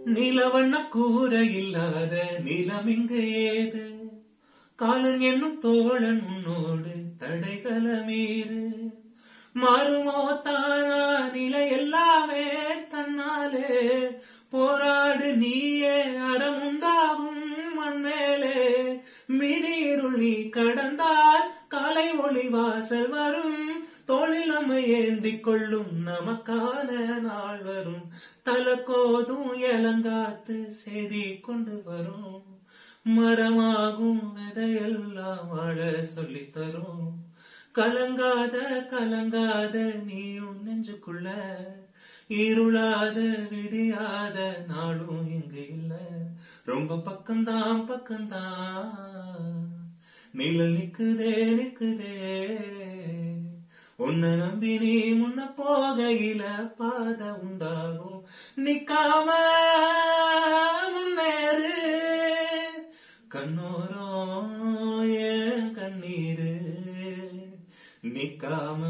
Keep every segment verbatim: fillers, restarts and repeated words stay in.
நிலவண்ண கூரை இல்லாத நிலம் இங்கு ஏது, காலன் என்னும் தோழன் உன்னோடு தடைகள மீறு, மாறுமோ தானா நிலை எல்லாமே தன்னாலே, போராடு நீயே அறம் உண்டாகும் மண்மேலே, மிதியிருள் நீ கடந்தால் காலை ஒளி வாசல் வரும், தோளில் நம்மை ஏந்திக் கொள்ளும் நமக்கான நாள் வரும், தலக்கோதும் இளங்காத்து செய்தி கொண்டு வரும், மரமாகும் விதையெல்லாம் வாழ சொல்லித் தரும், கலங்காத கலங்காத நீயும் நெஞ்சுக்குள்ள, இருளாத விடியாத நாளும் இங்கு இல்ல, ரொம்ப பக்கம்தான் பக்கம்தான் நிழல் நிக்குதே நிக்குதே, உன்னை நம்பி நீ முன்ன போகையில பாத உண்டாகும், நிக்காம முன்னேறு கண்ணோரம் ஏன் கண்ணீரு, நிக்காம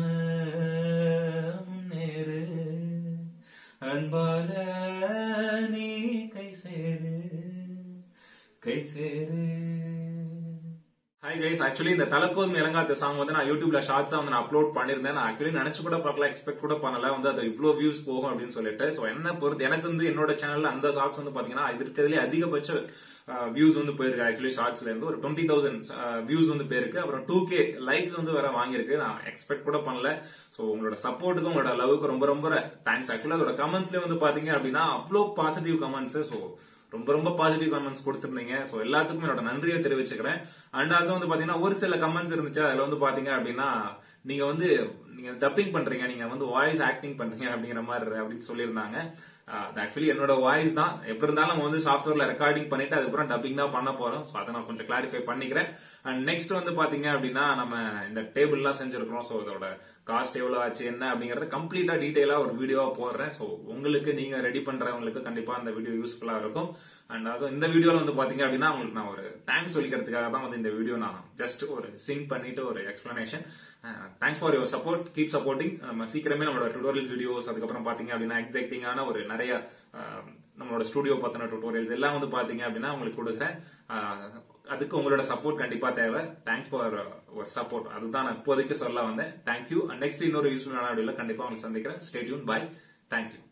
முன்னேறு அன்பால நீ கை சேரு கை சேரு. ஹாய் கைஸ், ஆக்சுவலி இந்த தலக்கோதும் இளங்காத்த சாங் வந்து நான் யூடியூப்ல ஷார்ட்ஸா வந்து நான் அப்லோட் பண்ணிருந்தேன். நான் ஆக்சுவலி நினைச்சு கூட பார்க்கல, எக்ஸ்பெக்ட் கூட பண்ணல வந்து அது இவ்வளவு வியூஸ் போகும் அப்படின்னு சொல்லிட்டு. சோ என்ன பொறுத்து எனக்கு வந்து என்னோட சேனல்ல அந்த ஷார்ட்ஸ் வந்து பாத்தீங்கன்னா இது இருக்கிறதுலே அதிகபட்ச வியூஸ் வந்து போயிருக்கு. ஆக்சுவலி ஷார்ட்ஸ்ல இருந்து ஒரு டுவெண்ட்டி தௌசண்ட் வியூஸ் வந்து போயிருக்கு. அப்புறம் டூ கே லைக்ஸ் வந்து வேற வாங்கியிருக்கு. நான் எக்ஸ்பெக்ட் கூட பண்ணல. சோ உங்களோட சப்போர்ட்டுக்கும் உங்களோட லவ்வுக்கு ரொம்ப ரொம்ப தேங்க்ஸ். ஆக்சுவலி அதோட கமெண்ட்ஸ்ல வந்து பாத்தீங்க அப்படின்னா அவ்வளோ பாசிட்டிவ் கமெண்ட்ஸ். சோ ரொம்ப ரொம்ப பாசிட்டிவ் கமெண்ட்ஸ் கொடுத்திருந்தீங்க. சோ எல்லாத்துக்கும் என்னோட நன்றியை தெரிவிச்சுக்கிறேன். அண்ட் அது வந்து பாத்தீங்கன்னா ஒரு சில கமெண்ட்ஸ் இருந்துச்சு. அதுல வந்து பாத்தீங்க அப்படின்னா நீங்க வந்து நீங்க டப்பிங் பண்றீங்க, நீங்க வந்து வாய்ஸ் ஆக்டிங் பண்றீங்க அப்படிங்கிற மாதிரி அப்படின்னு சொல்லியிருந்தாங்க. ஆக்சுவலி என்னோட வாய்ஸ் தான். எப்படி இருந்தாலும் நம்ம வந்து சாஃப்ட்வேர்ல ரெக்கார்டிங் பண்ணிட்டு அதுக்கப்புறம் டப்பிங் தான் பண்ண போறோம். சோ அதை நான் கொஞ்சம் கிளாரிஃபை பண்ணிக்கிறேன். அண்ட் நெக்ஸ்ட் வந்து பாத்தீங்க அப்படின்னா நம்ம இந்த டேபிள் எல்லாம் செஞ்சிருக்கிறோம். சோ இதோட காஸ்ட் எவ்வளவு ஆச்சு என்ன அப்படிங்கறத கம்ப்ளீட்டா டீடைலா ஒரு வீடியோவா போடுறேன். சோ உங்களுக்கு நீங்க ரெடி பண்றவங்களுக்கு கண்டிப்பா இந்த வீடியோ யூஸ்ஃபுல்லா இருக்கும். அண்ட் அதுவும் இந்த வீடியோல வந்து பாத்தீங்க அப்படின்னா உங்களுக்கு நான் ஒரு தேங்க்ஸ் சொல்லிக்கிறதுக்காக தான் வந்து இந்த வீடியோ நான் ஜஸ்ட் ஒரு சிங்க் பண்ணிட்டு ஒரு explanation. Thanks for your support, keep supporting. நம்ம சீக்கிரமே நம்மளோட டுட்டோரியல்ஸ் வீடியோஸ், அதுக்கப்புறம் பாத்தீங்க அப்படின்னா எக்ஸைட்டிங்கான ஒரு நிறைய நம்மளோட ஸ்டுடியோ பத்தின டுட்டோரியல்ஸ் எல்லாம் வந்து பாத்தீங்க அப்படின்னா உங்களுக்கு கொடுக்குறேன். அதுக்கு உங்களோட சப்போர்ட் கண்டிப்பா தேவை. தேங்க்ஸ் ஃபார் ஒரு சப்போர்ட். அதுதான் நான் இப்போதைக்கு சொல்ல வந்தேன். தேங்க்யூ. நெக்ஸ்ட் இன்னொரு யூஸ்ஃபுல்லான வீடியோல கண்டிப்பா உங்களுக்கு சந்திக்கிறேன். Stay tuned. பை. தேங்க்யூ.